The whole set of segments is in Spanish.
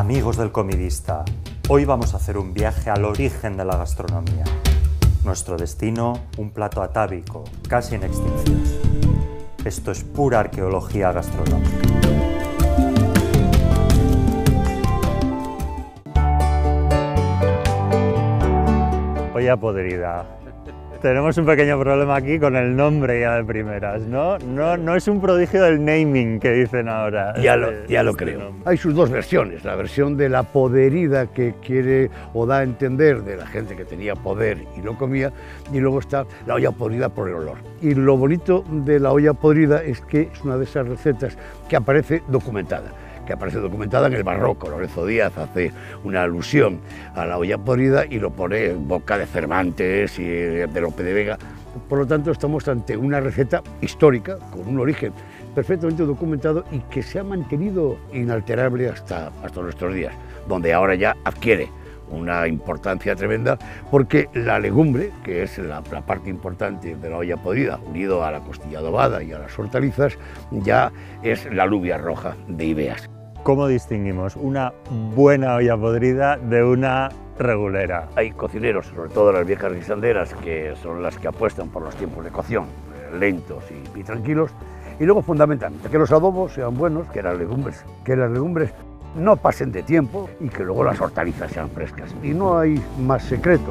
Amigos del Comidista, hoy vamos a hacer un viaje al origen de la gastronomía. Nuestro destino, un plato atávico, casi en extinción. Esto es pura arqueología gastronómica. Olla podrida. Tenemos un pequeño problema aquí con el nombre ya de primeras, ¿no? No es un prodigio del naming que dicen ahora. Ya lo creo. Nombre. Hay sus dos versiones, la versión de la poderida que quiere o da a entender de la gente que tenía poder y lo comía, y luego está la olla podrida por el olor. Y lo bonito de la olla podrida es que es una de esas recetas que aparece documentada en el Barroco. Lorenzo Díaz hace una alusión a la olla podrida y lo pone en boca de Cervantes y de Lope de Vega. Por lo tanto, estamos ante una receta histórica, con un origen perfectamente documentado y que se ha mantenido inalterable hasta nuestros días, donde ahora ya adquiere una importancia tremenda, porque la legumbre, que es la parte importante de la olla podrida, unido a la costilla adobada y a las hortalizas, ya es la alubia roja de Ibeas. ¿Cómo distinguimos una buena olla podrida de una regulera? Hay cocineros, sobre todo las viejas guisanderas, que son las que apuestan por los tiempos de cocción, lentos y tranquilos, y luego fundamentalmente que los adobos sean buenos, que las legumbres no pasen de tiempo y que luego las hortalizas sean frescas. Y no hay más secreto.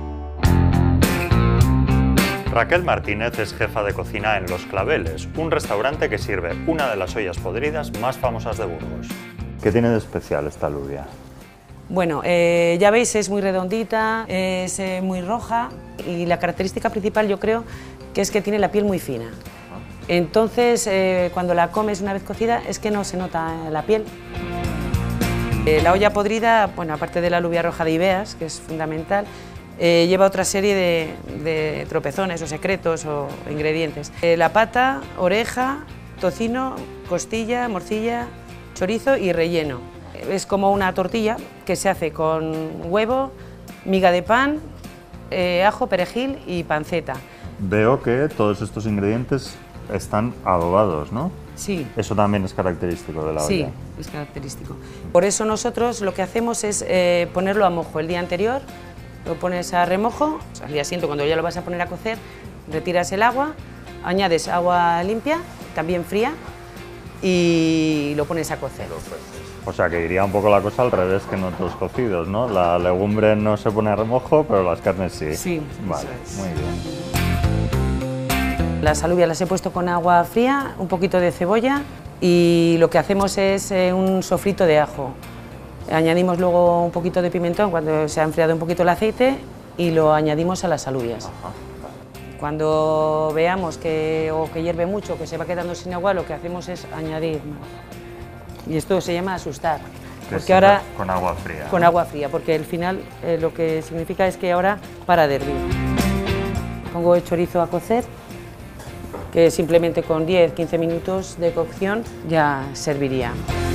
Raquel Martínez es jefa de cocina en Los Claveles, un restaurante que sirve una de las ollas podridas más famosas de Burgos. ¿Qué tiene de especial esta alubia? Bueno, ya veis, es muy redondita, es muy roja y la característica principal yo creo que es que tiene la piel muy fina. Entonces, cuando la comes una vez cocida es que no se nota la piel. La olla podrida, bueno, aparte de la alubia roja de Ibeas, que es fundamental, lleva otra serie de tropezones o secretos o ingredientes. La pata, oreja, tocino, costilla, morcilla, chorizo y relleno. Es como una tortilla que se hace con huevo, miga de pan, ajo, perejil y panceta. Veo que todos estos ingredientes están adobados, ¿no? Sí. Eso también es característico de la olla. Sí, es característico. Por eso nosotros lo que hacemos es ponerlo a mojo el día anterior, lo pones a remojo, al día siguiente cuando ya lo vas a poner a cocer, retiras el agua, añades agua limpia, también fría, y lo pones a cocer. O sea que iría un poco la cosa al revés que en otros cocidos, ¿no? La legumbre no se pone a remojo, pero las carnes sí. Sí, vale, eso es. muy bien. Las alubias las he puesto con agua fría, un poquito de cebolla y lo que hacemos es un sofrito de ajo. Añadimos luego un poquito de pimentón cuando se ha enfriado un poquito el aceite y lo añadimos a las alubias. Ajá. Cuando veamos que hierve mucho, que se va quedando sin agua, lo que hacemos es añadir más. Y esto se llama asustar. Porque ahora, con agua fría. con agua fría, porque al final lo que significa es que ahora para de hervir. Pongo el chorizo a cocer, que simplemente con 10-15 minutos de cocción ya serviría.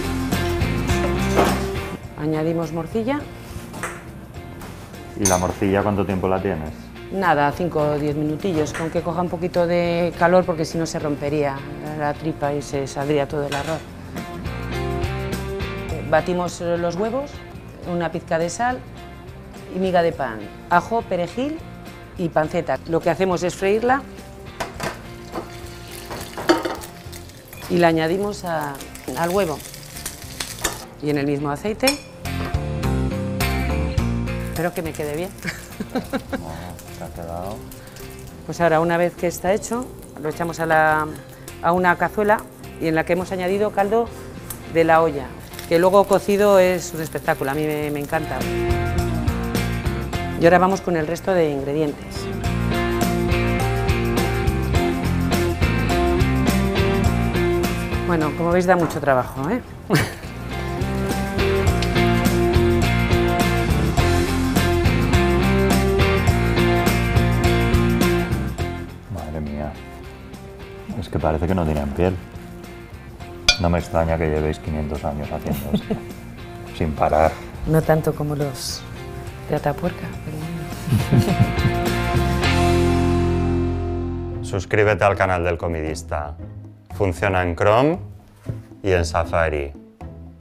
Añadimos morcilla. ¿Y la morcilla cuánto tiempo la tienes? Nada, 5 o 10 minutillos, con que coja un poquito de calor porque si no se rompería la tripa y se saldría todo el arroz. Batimos los huevos, una pizca de sal y miga de pan, ajo, perejil y panceta. Lo que hacemos es freírla y la añadimos al huevo y en el mismo aceite. Espero que me quede bien. No, se ha quedado. Pues ahora, una vez que está hecho, lo echamos a una cazuela y en la que hemos añadido caldo de la olla, que luego cocido es un espectáculo, a mí me encanta. Y ahora vamos con el resto de ingredientes. Bueno, como veis da mucho trabajo, ¿eh? Madre mía, es que parece que no tienen piel. No me extraña que llevéis 500 años haciendo esto, sin parar. No tanto como los de Atapuerca, pero bueno. Suscríbete al canal del Comidista. Funciona en Chrome y en Safari.